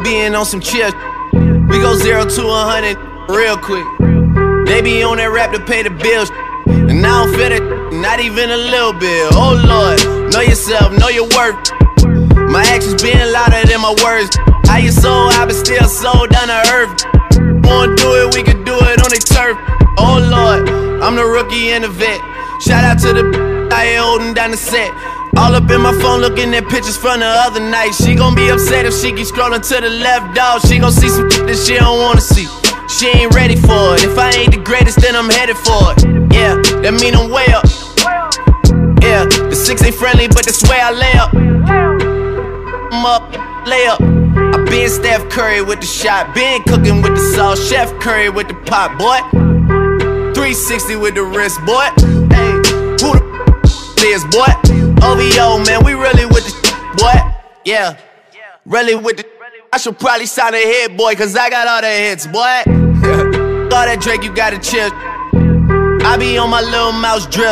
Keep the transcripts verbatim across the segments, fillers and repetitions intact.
being on some chill. We go zero to a hundred real quick. They be on that rap to pay the bills, and I don't feel it, not even a little bit. Oh Lord, know yourself, know your worth. My actions being louder than my words. How you so high but still so down to earth? Wanna do it, we can do it on the turf. Oh Lord, I'm the rookie and the vet. Shout out to the I ain't holding down the set. All up in my phone looking at pictures from the other night. She gon' be upset if she keep scrolling to the left, dog. She gon' see some that she don't wanna see. She ain't ready for it. If I ain't the greatest, then I'm headed for it. Yeah, that mean I'm way up. Yeah, the six ain't friendly, but that's where I lay up. I'm up, lay up. I been Steph Curry with the shot, been cooking with the sauce, Chef Curry with the pot, boy. three sixty with the wrist, boy. Hey, who the is, boy? O V O, man, we really with the boy. Yeah, really with the. I should probably sign a hit, boy, cause I got all the hits, boy. All that Drake, you gotta chill. I be on my little mouse drill.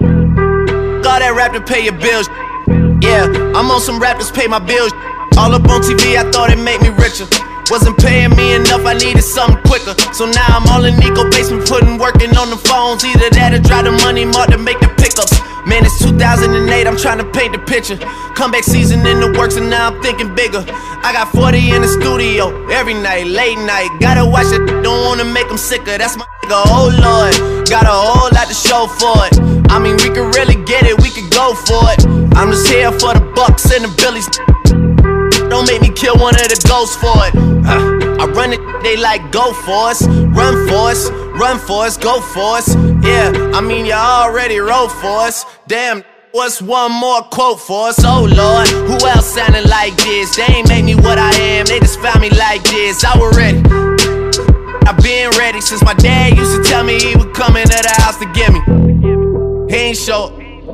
All that rap to pay your bills. Yeah, I'm on some rappers pay my bills. All up on T V, I thought it made me richer. Wasn't paying me enough, I needed something quicker. So now I'm all in Nico basement, putting working on the phones. Either that or drive the money mark to make the pickups. Man, it's two thousand eight, I'm trying to paint the picture. Comeback season in the works and now I'm thinking bigger. I got forty in the studio, every night, late night. Gotta watch it, don't wanna make them sicker. That's my nigga, oh Lord. Got a whole lot to show for it. I mean, we could really get it, we could go for it. I'm just here for the Bucks and the Billies. Don't make me kill one of the ghosts for it. uh, I run it, they like go for us. Run for us, run for us, go for us. Yeah, I mean you already wrote for us. Damn, what's one more quote for us? Oh Lord, who else sounding like this? They ain't make me what I am, they just found me like this. I was ready, I been ready since my dad used to tell me he would come into the house to get me. He ain't show.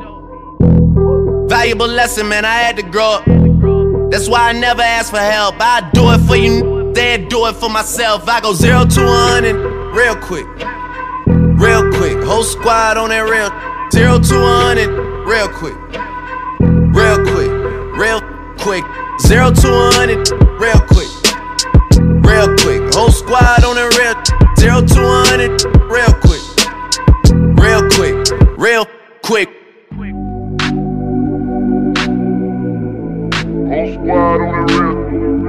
Valuable lesson, man, I had to grow up. That's why I never ask for help. I do it for you, then do it for myself. I go zero to a hundred real quick, real quick. Whole squad on that real. Zero to a hundred real quick, real quick, real quick. Zero to a hundred real quick, real quick. Whole squad on that real. Zero to a hundred real quick, real quick, real quick. Whole squad on the real.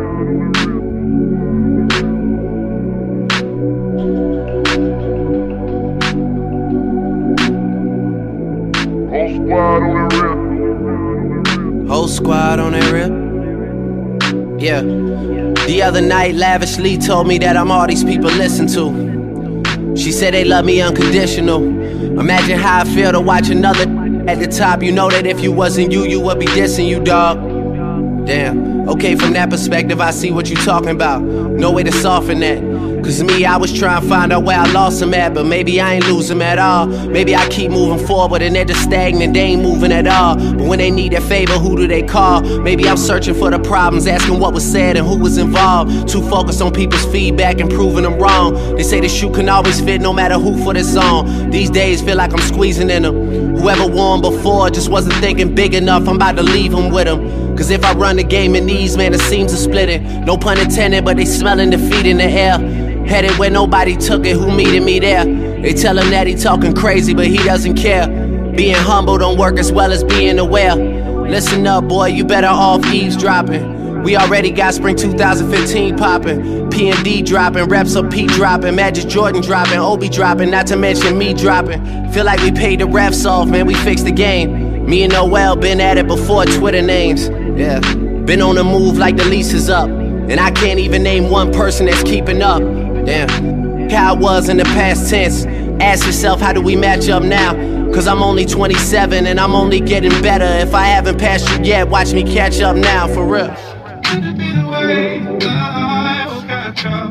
Whole squad on the real. Whole squad on that rip. Yeah. The other night, Lavishly told me that I'm all these people listen to. She said they love me unconditional. Imagine how I feel to watch another at the top. You know that if you wasn't you, you would be dissing you, dog. Damn, okay, from that perspective, I see what you talking about. No way to soften that. Cause me, I was trying to find out where I lost them at, but maybe I ain't lose them at all. Maybe I keep moving forward and they're just stagnant, they ain't moving at all. But when they need a favor, who do they call? Maybe I'm searching for the problems, asking what was said and who was involved. Too focused on people's feedback and proving them wrong. They say the shoe can always fit no matter who for the song. These days feel like I'm squeezing in them. Whoever won before just wasn't thinking big enough, I'm about to leave them with them. Cause if I run the game in these, man, the seams are splitting. No pun intended, but they smelling defeat in the air. Headed where nobody took it, who meeted me there? They tell him that he talking crazy, but he doesn't care. Being humble don't work as well as being aware. Listen up, boy, you better off eavesdropping. We already got spring two thousand fifteen popping. P M D dropping, reps up P dropping, Magic Jordan dropping, Obi dropping, not to mention me dropping. Feel like we paid the refs off, man, we fixed the game. Me and Noel been at it before Twitter names. Yeah, been on the move like the lease is up. And I can't even name one person that's keeping up. Damn, how I was in the past tense. Ask yourself, how do we match up now? Cause I'm only twenty-seven and I'm only getting better. If I haven't passed you yet, watch me catch up now, for real. Could it be the way I will catch up?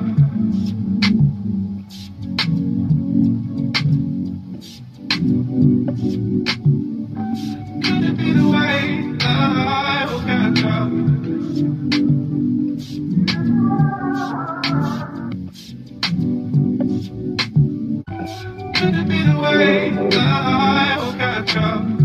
Could it be the way I will catch up? Could it be the way I will catch up?